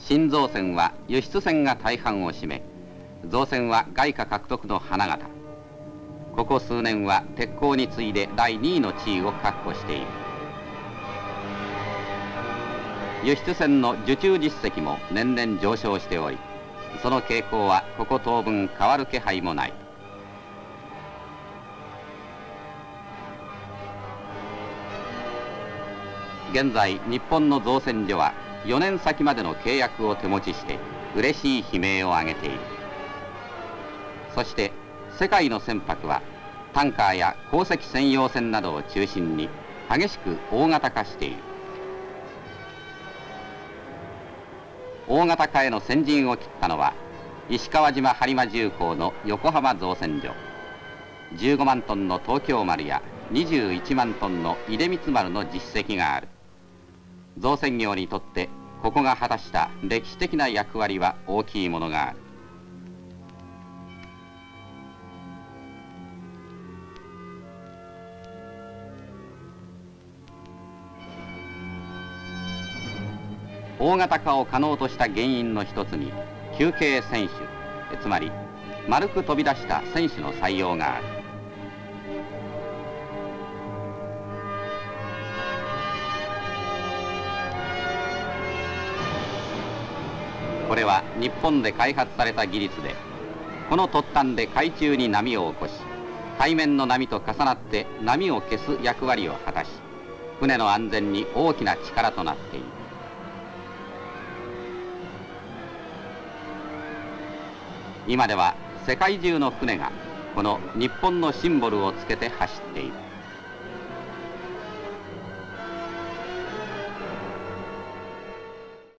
新造船は輸出船が大半を占め、造船は外貨獲得の花形。ここ数年は鉄鋼に次いで第2位の地位を確保している。輸出船の受注実績も年々上昇しており、その傾向はここ当分変わる気配もない。現在日本の造船所は4年先までの契約を手持ちして嬉しい悲鳴を上げている。そして世界の船舶はタンカーや鉱石専用船などを中心に激しく大型化している。大型化への先陣を切ったのは石川島播磨重工の横浜造船所。15万トンの東京丸や21万トンの出光丸の実績がある。造船業にとってここが果たした歴史的な役割は大きいものがある。大型化を可能とした原因の一つに球形船首、つまり丸く飛び出した船首の採用がある。これは日本で開発された技術で、この突端で海中に波を起こし、海面の波と重なって波を消す役割を果たし、船の安全に大きな力となっている。今では世界中の船がこの日本のシンボルをつけて走っている。